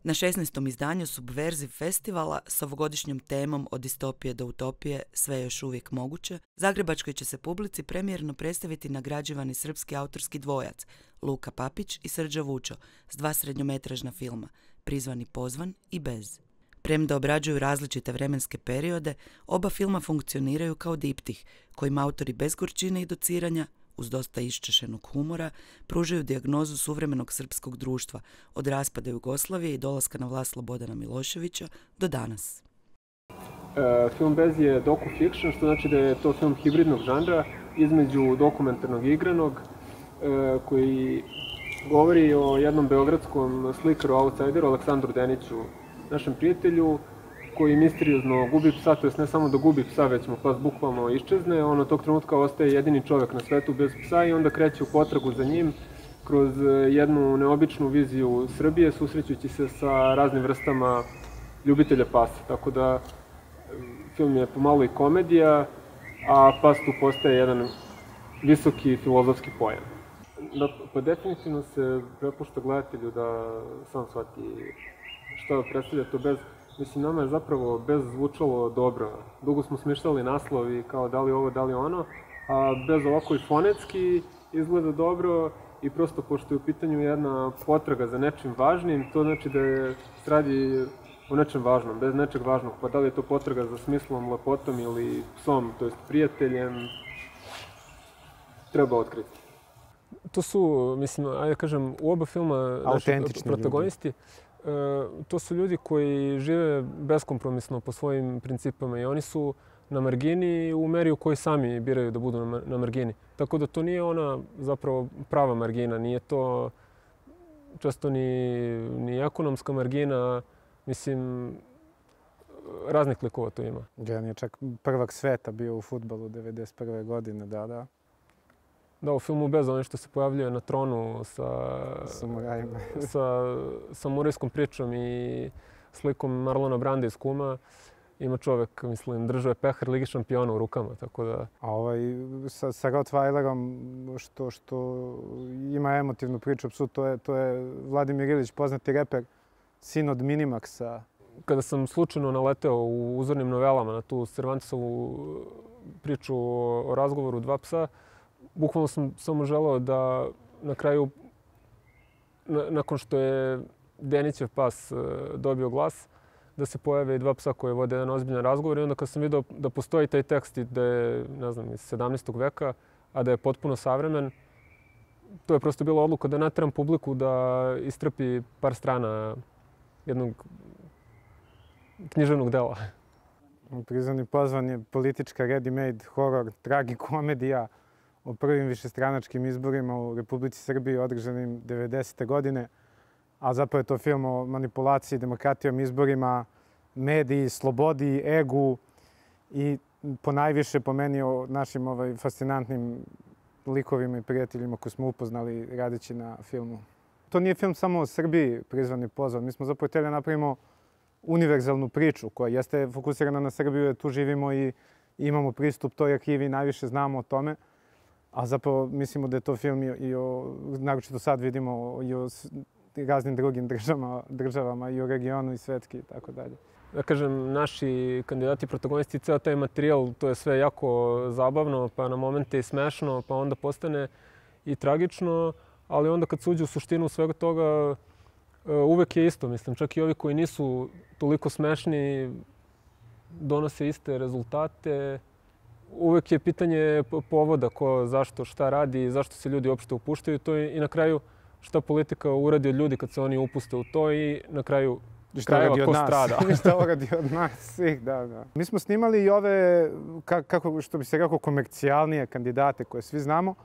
Na 16. izdanju Subverziv festivala s ovogodišnjom temom Od distopije do utopije sve je još uvijek moguće, zagrebačkoj će se publici premijerno predstaviti nagrađivani srpski autorski dvojac Luka Papić i Srđa Vučo s 2 srednjometražna filma, prizvani Pozvan i Bez. Premda obrađuju različite vremenske periode, oba filma funkcioniraju kao diptih, kojim autori bez gorčine i dociranja, uz dosta iščešenog humora, pružaju dijagnozu suvremenog srpskog društva od raspada Jugoslavije i dolaska na vlast Slobodana Miloševića do danas. Film Bez je docu-fiction, što znači da je to film hibridnog žanra između dokumentarnog i igranog, koji govori o jednom beogradskom slikaru, outsideru, Aleksandru Deniću, našem prijatelju, koji misteriozno gubi psa, to jest ne samo da gubi psa, već mu pas bukvalno iščezne. On od tog trenutka ostaje jedini čovjek na svetu bez psa i onda kreće u potragu za njim kroz jednu neobičnu viziju Srbije, susrećući se sa raznim vrstama ljubitelja pasa. Tako da film je pomalo i komedija, a pas tu postaje jedan visoki filozofski pojam. Pa definitivno se prepušta gledatelju da sam shvati šta predstavlja to Bez. Mislim, nama je zapravo Bez zvučalo dobro. Dugo smo smišljali naslovi kao da li ovo, da li ono, a Bez ovako i fonetski izgleda dobro i prosto pošto je u pitanju jedna potraga za nečim važnim, to znači da se radi o nečem važnom, bez nečeg važnog. Pa da li je to potraga za smislom, lepotom ili psom, to jest prijateljem, treba otkriti. To su, mislim, ajde kažem, u oba filma naši protagonisti, to su ljudi koji žive beskompromisno po svojim principama i oni su na margini u meri u kojoj sami biraju da budu na margini. Tako da to nije ona zapravo prava margina, nije to često ni ekonomska margina, mislim, raznih likova to ima. Jedan je čak prvak sveta bio u fudbalu 1991. godine, da. Da, u filmu Bez, ono što se pojavljuje na tronu sa samurajskom pričom i slikom Marlona Branda iz Kuma, ima čovek, mislim, držao je pehar Lige šampiona u rukama, tako da... A sa Rottweilerom, što ima emotivnu priču o psu, to je Vladimir Ilić, poznati reper, sin od Minimaxa. Kada sam slučajno naleteo u uzornim novelama na tu Cervantesovu priču o razgovoru dva psa, bukvalno sam samo želeo da na kraju, nakon što je Denićev pas dobio glas, da se pojave i dva psa koje vode jedan ozbiljan razgovor. I onda kad sam vidio da postoji taj tekst da je, ne znam, iz 17. veka, a da je potpuno savremen, to je prosto bila odluka da nateram publiku da istrpi par strana jednog književnog dela. Prizvani Pozvan je politička ready-made horror, tragikomedija o prvim višestranačkim izborima u Republici Srbiji održanim 90. godine. A zapravo je to film o manipulaciji, demokratijom, izborima, mediji, slobodi, egu i ponajviše po meni o našim fascinantnim likovima i prijateljima koje smo upoznali radeći na filmu. To nije film samo o Srbiji, Prizvani Pozvan. Mi smo zapravo htjeli da napravimo univerzalnu priču koja jeste fokusirana na Srbiju, jer tu živimo i imamo pristup toj arhivi i najviše znamo o tome. A zapravo mislimo da je to film naročito sad vidimo i o raznim drugim državama i o regionu i svetski i tako dalje. Da kažem, naši kandidati, protagonisti, ceo taj materijal, to je sve jako zabavno, pa na momente i smešno, pa onda postane i tragično, ali onda kad se uđe u suštinu svega toga, uvek je isto, mislim. Čak i ovi koji nisu toliko smešni donose iste rezultate. Uvek je pitanje povoda ko, zašto, šta radi, zašto se ljudi uopšte upuštaju to i na kraju šta politika uradi od ljudi kad se oni upuste u to i na kraju krajeva ko strada. I šta uradi od nas svih, da. Mi smo snimali i ove, što bi se rekao, komercijalnije kandidate koje svi znamo,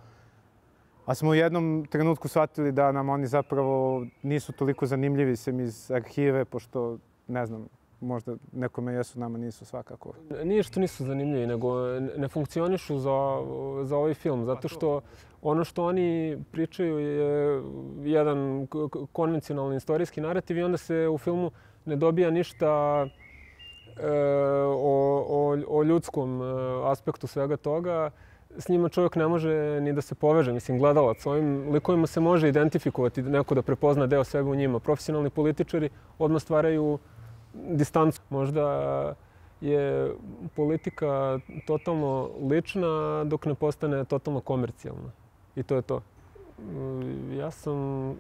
a smo u jednom trenutku shvatili da nam oni zapravo nisu toliko zanimljivi sem iz arhive, pošto, ne znam, možda nekome jesu, nama nisu svakako. Nije što nisu zanimljivi, nego ne funkcionišu za ovaj film, zato što ono što oni pričaju je jedan konvencionalni istorijski narativ i onda se u filmu ne dobija ništa o ljudskom aspektu svega toga. s njima čovjek ne može ni da se poveže. Mislim, gledalac, ovim likovima se može identifikovati, neko da prepozna deo sebe u njima. Profesionalni političari odmah stvaraju distancu. Možda je politika totalno lična dok ne postane totalno komercijalna. I to je to. Ja sam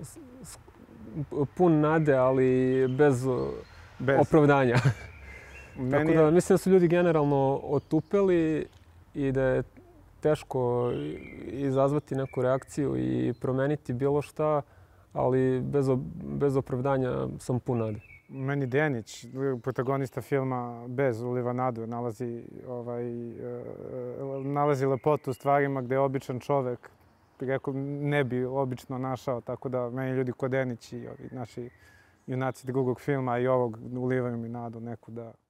pun nade, ali bez opravdanja. Tako da mislim da su ljudi generalno otupeli i da je teško izazvati neku reakciju i promeniti bilo šta, ali bez opravdanja sam pun nade. Meni Denić, protagonista filma Bez, uliva nadu, nalazi lepotu u stvarima gde običan čovek ne bi obično našao, tako da meni ljudi ko Denić i ovi naši junaci drugog filma i ovog ulivaju mi nadu neku da